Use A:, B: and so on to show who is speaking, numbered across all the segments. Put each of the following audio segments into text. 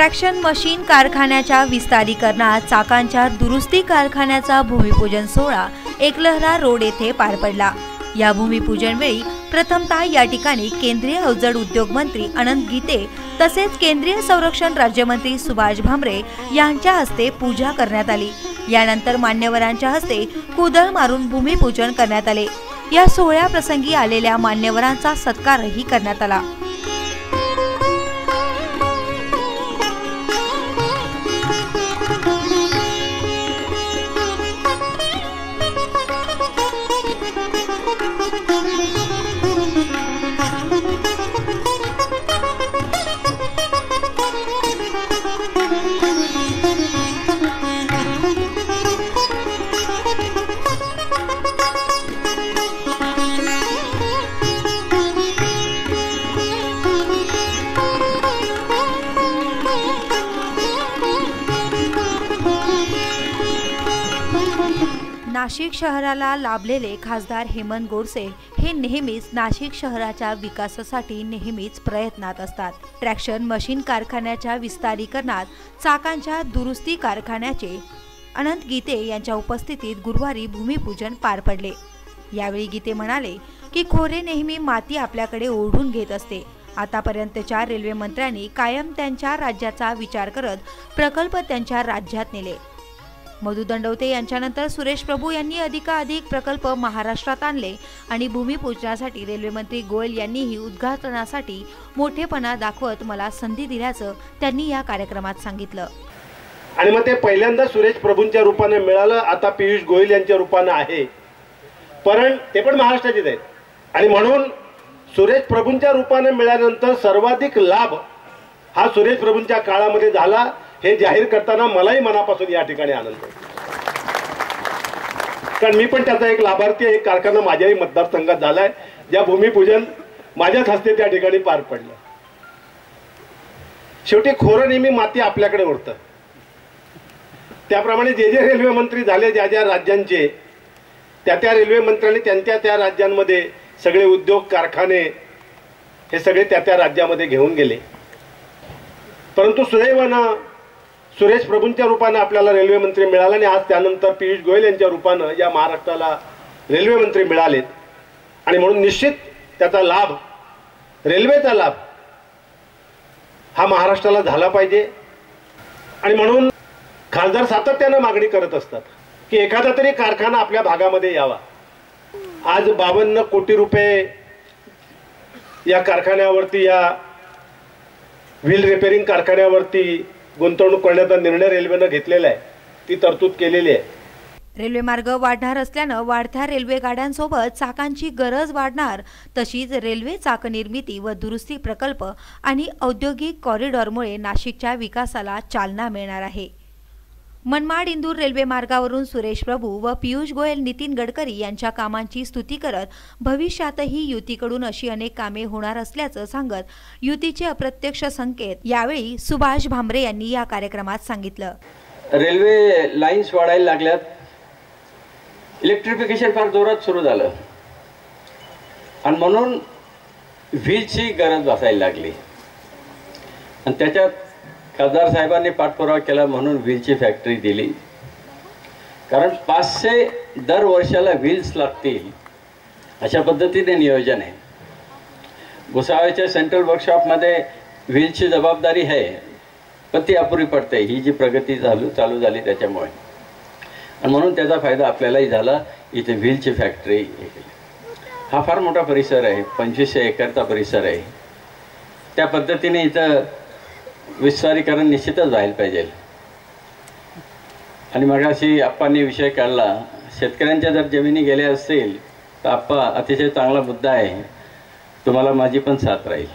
A: Traction machine कारखान्याच्या विस्तारीकरणात चाकांच्या दुरुस्ती कारखान्याचा भूमिपूजन सोहळा एकलहरा रोड येथे पार पडला। या भूमिपूजन वेळी प्रथमतः या ठिकाणी केंद्रीय अवजड उद्योग मंत्री अनंत गीते तसेच केंद्रीय संरक्षण राज्यमंत्री सुभाष भामरे यांच्या हस्ते पूजा करण्यात आली। यानंतर मान्यवरांच्या हस्ते कुदळ मारून भूमिपूजन करण्यात आले। या सोहळ्याप्रसंगी आलेल्या मान्यवरांचा सत्कारही करण्यात आला। नाशिक शहराला लाभलेले खासदार हेमंत गोडसे हे नेहमीच नाशिक शहराच्या विकासासाठी नेहमीच प्रयत्नात असतात। ट्रॅक्शन मशीन कारखान्याच्या विस्तारीकरणात चाकांच्या दुरुस्ती कारखान्याचे अनंत गीते यांच्या उपस्थितीत गुरुवारी भूमिपूजन पार पडले। यावेळी गीते म्हणाले की खोरे नेहमी माती आपल्याकडे ओढून घेत असते। आतापर्यंतच्या रेल्वे मंत्र्यांनी कायम त्यांच्या राज्याचा विचार करत प्रकल्प त्यांच्या राज्यात नेले। मधु दंडवते यांच्यानंतर सुरेश प्रभू यांनी अधिकाधिक प्रकल्प महाराष्ट्रात आणले आणि भूमिपूजनासाठी रेल्वे मंत्री गोयल यांनीही उद्घाटनासाठी मोठेपणा दाखवत मला संधी दिल्याचं त्यांनी या कार्यक्रमात सांगितलं।
B: आणि मग ते पहिल्यांदा सुरेश प्रभूंच्या रूपाने मिळालं, आता पियुष गोयल यांच्या रूपाने आहे, पण ते पण महाराष्ट्राचेच आहेत। आणि म्हणून सुरेश प्रभूंच्या रूपाने मिळाल्यानंतर सर्वाधिक लाभ हा सुरेश प्रभूंच्या काळामध्ये झाला हे जाहीर करताना मलाही मनापासून या ठिकाणी आनंद आहे। कारण मी पण त्याचा एक लाभार्थी आहे। एक कारखाना माझ्याही मतदारसंघात झालाय, ज्या भूमिपूजन माझ्याच हस्ते त्या ठिकाणी पार पडलं। शेवटी खोरं नेहमी माती आपल्याकडे ओढतं, त्याप्रमाणे जे जे रेल्वे मंत्री झाले ज्या ज्या राज्यांचे, त्या रेल्वे मंत्र्यांनी त्या राज्यांमध्ये सगळे उद्योग कारखाने हे सगळे त्या राज्यामध्ये घेऊन गेले। परंतु सुदैवानं सुरेश प्रभूंच्या रूपाने आपल्याला रेल्वे मंत्री मिळाला आणि आज त्यानंतर पियुष गोयल यांच्या रूपाने या महाराष्ट्राला रेल्वे मंत्री मिळालेत। आणि म्हणून निश्चित त्याचा लाभ, रेल्वेचा लाभ हा महाराष्ट्राला झाला पाहिजे। आणि म्हणून खासदार सातत्याने मागणी करत असतात की एखादा तरी कारखाना आपल्या भागामध्ये यावा। आज 52 कोटी रुपये या कारखान्यावरती, या व्हील रिपेअरिंग कारखान्यावरती गुंतवणूक करण्याचा निर्णय रेल्वेने घेतलेला आहे, ती तरतूद केलेली आहे।
A: रेल्वे मार्ग वाढणार असल्याने वाढत्या रेल्वे गाड्यांसोबत चाकांची गरज वाढणार, तशीच रेल्वे चाक निर्मिती व दुरुस्ती प्रकल्प आणि औद्योगिक कॉरिडॉरमुळे नाशिकच्या विकासाला चालना मिळणार आहे। मनमाड इंदूर रेल्वे मार्गावरून सुरेश प्रभू व पियुष गोयल नितीन गडकरी यांच्या कामांची स्तुती करत भविष्यातही युतीकडून अशी अनेक कामे होणार असल्याचं सांगत युतीचे अप्रत्यक्ष संकेत यावेळी सुभाष भामरे यांनी या कार्यक्रमात सांगितलं।
C: रेल्वे लाईन्स वाढायला लागल्यात, इलेक्ट्रिफिकेशन फार जोरात सुरू झालं आणि म्हणून व्हीलची गरज भासायला लागली आणि त्याच्यात खासदार साहेबांनी पाठपुरावा केला म्हणून व्हीलची फॅक्टरी दिली। कारण 500 दर वर्षाला व्हील्स लागतील अशा पद्धतीने नियोजन आहे। भुसावळच्या सेंट्रल वर्कशॉपमध्ये व्हीलची जबाबदारी आहे, पण ती अपुरी पडते ही जी प्रगती चालू झाली त्याच्यामुळे। आणि म्हणून त्याचा फायदा आपल्यालाही झाला। इथे व्हीलची फॅक्टरी, हा फार मोठा परिसर आहे, 2500 एकरचा परिसर आहे। त्या पद्धतीने इथं विस्तारीकरण निश्चितच व्हायला पाहिजे। आणि मगाशी आप्पांनी विषय काढला, शेतकऱ्यांच्या जर जमिनी गेल्या असतील तर आप्पा अतिशय चांगला मुद्दा आहे, तुम्हाला माझी पण साथ राहील।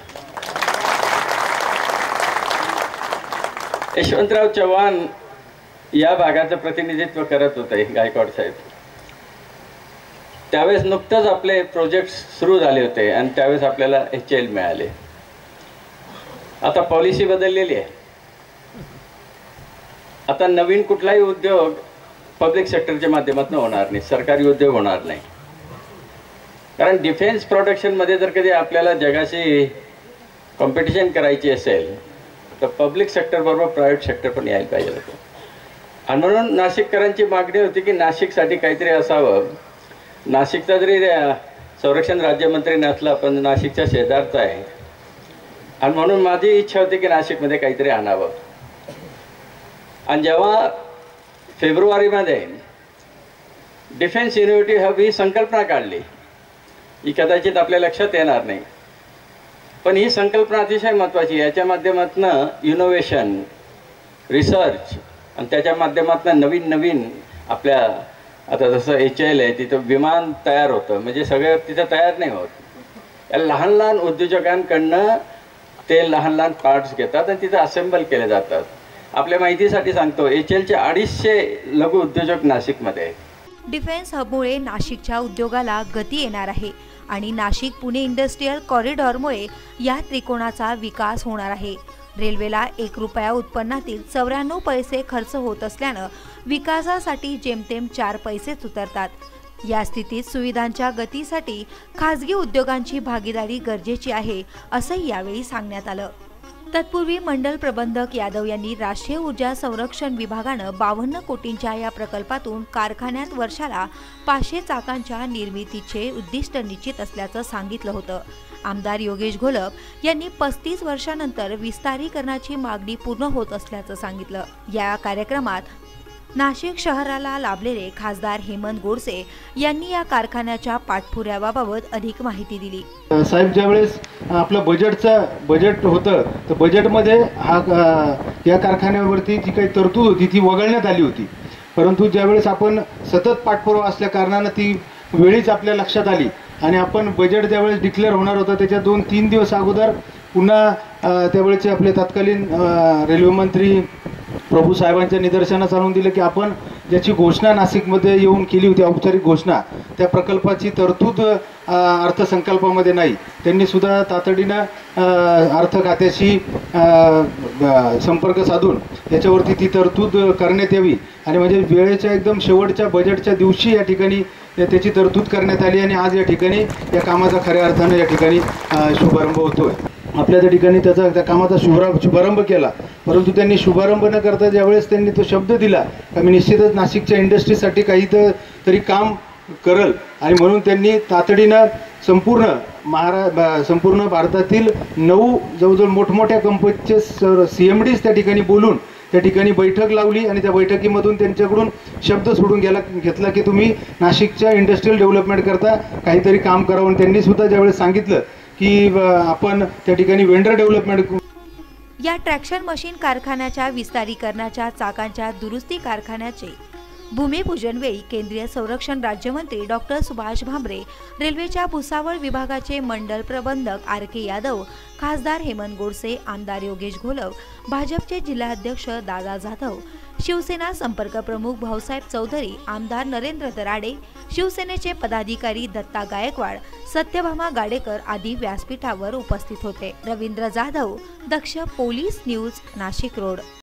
C: यशवंतराव चव्हाण या भागाचं प्रतिनिधित्व करत होते, गायकवाड साहेब, त्यावेळेस नुकतंच आपले प्रोजेक्ट सुरू झाले होते आणि त्यावेळेस आपल्याला HL मिळाले। आता पॉलिसी बदललेली आहे, आता नवीन कुठलाही उद्योग पब्लिक सेक्टरच्या माध्यमातून होणार नाही, सरकारी उद्योग होणार नाही। कारण डिफेन्स प्रोडक्शनमध्ये जर कधी आपल्याला जगाशी कॉम्पिटिशन करायची असेल तर पब्लिक सेक्टर बरोबर प्रायव्हेट सेक्टर पण यायला पाहिजे होतं. आणि म्हणून नाशिककरांची मागणी होती की नाशिकसाठी काहीतरी असावं. नाशिकचा जरी संरक्षण राज्यमंत्री नसला पण नाशिकच्या शेजारचा आहे, आणि म्हणून माझी इच्छा होती की नाशिकमध्ये काहीतरी आणावं. आणि जेव्हा फेब्रुवारीमध्ये डिफेन्स युनिव्हर्सिटी हब ही संकल्पना काढली, ही कदाचित आपल्या लक्षात येणार नाही, पण ही संकल्पना अतिशय महत्त्वाची. याच्या माध्यमातून इनोव्हेशन, रिसर्च आणि त्याच्या माध्यमातून नवीन नवीन आपल्या आता जसं HAL आहे तिथं विमान तयार होतं, म्हणजे सगळं तिथं तयार नाही होत. या लहान लहान उद्योजकांकडनं ते लहान लहान पार्ट्स घेतात आणि तिथं असेंबल केले जातात. आपल्या माहितीसाठी सांगतो, HALचे 250 लघु उद्योजक नाशिकमध्ये आहेत.
A: डिफेन्स हबमुळे नाशिकच्या उद्योगाला गती येणार आहे आणि नाशिक पुणे इंडस्ट्रियल कॉरिडॉरमुळे या त्रिकोणाचा विकास होणार आहे. रेल्वेला 1 रुपया उत्पन्नातील 94 पैसे खर्च होत असल्यानं विकासासाठी जेमतेम 4 पैसेच उतरतात. या स्थितीत सुविधांच्या गतीसाठी खासगी उद्योगांची भागीदारी गरजेची आहे, असंही यावेळी सांगण्यात आलं. तत्पूर्वी मंडल प्रबंधक यादव यांनी राष्ट्रीय ऊर्जा संरक्षण विभागानं 52 कोटींच्या या प्रकल्पातून कारखान्यात वर्षाला 500 चाकांच्या निर्मितीचे उद्दिष्ट निश्चित असल्याचं सांगितलं होतं. आमदार योगेश घोलप यांनी 35 वर्षांनंतर विस्तारीकरणाची मागणी पूर्ण होत असल्याचं सांगितलं. या कार्यक्रमात नाशिक शहराला लाभलेले खासदार हेमंत गोडसे यांनी या कारखान्याच्या पाठपुराव्याबाबत अधिक माहिती दिली.
D: साहेब, ज्यावेळेस आपलं बजेट होतं तर बजेटमध्ये या कारखान्यावरती जी काही तरतूद होती ती वगळण्यात आली होती, परंतु ज्यावेळेस आपण सतत पाठपुरावा असल्या कारणानं ती वेळीच आपल्या लक्षात आली आणि आपण बजेट ज्यावेळेस डिक्लेअर होणार होतं त्याच्या 2-3 दिवस अगोदर पुन्हा त्यावेळेचे आपले तत्कालीन रेल्वे मंत्री प्रभू साहेबांच्या निदर्शनास आणून दिलं की आपण ज्याची घोषणा नाशिकमध्ये येऊन केली होती, औपचारिक घोषणा, त्या प्रकल्पाची तरतूद अर्थसंकल्पामध्ये नाही. त्यांनी सुद्धा तातडीनं अर्थ खात्याशी संपर्क साधून याच्यावरती ती तरतूद करण्यात यावी आणि म्हणजे वेळेच्या एकदम शेवटच्या बजेटच्या दिवशी या ठिकाणी त्याची तरतूद करण्यात आली आणि आज या ठिकाणी या कामाचा खऱ्या अर्थानं या ठिकाणी शुभारंभ होतोय. आपल्या त्या ठिकाणी त्या कामाचा शुभारंभ केला, परंतु त्यांनी शुभारंभ न करता ज्यावेळेस त्यांनी तो शब्द दिला की मी निश्चितच नाशिकच्या इंडस्ट्रीसाठी काही तरी काम करल आणि म्हणून त्यांनी तातडीनं संपूर्ण भारतातील 9 जवळजवळ मोठमोठ्या कंपनीचे CMDs त्या ठिकाणी बोलून त्या ठिकाणी बैठक लावली आणि त्या बैठकीमधून त्यांच्याकडून शब्द सोडून घेतला की तुम्ही नाशिकच्या इंडस्ट्रियल डेव्हलपमेंट करता काहीतरी काम करावं. त्यांनी सुद्धा ज्यावेळेस सांगितलं की आपण त्या ठिकाणी वेंडर डेव्हलपमेंट.
A: या ट्रॅक्शन मशीन कारखान्याच्या विस्तारीकरणाच्या चाकांच्या दुरुस्ती कारखान्याचे भूमिपूजन वेळी केंद्रीय संरक्षण राज्यमंत्री डॉक्टर सुभाष भामरे, रेल्वेच्या भुसावळ विभागाचे मंडल प्रबंधक RK यादव, खासदार हेमंत गोडसे, आमदार योगेश घोलप, भाजपचे जिल्हाध्यक्ष दादा जाधव, शिवसेना संपर्क प्रमुख भाऊसाहेब चौधरी, आमदार नरेंद्र दराडे, शिवसेनेचे पदाधिकारी दत्ता गायकवाड, सत्यभामा गाडेकर आदी व्यासपीठावर उपस्थित होते. Ravindra Jadhav, Daksh police news, Nashik road.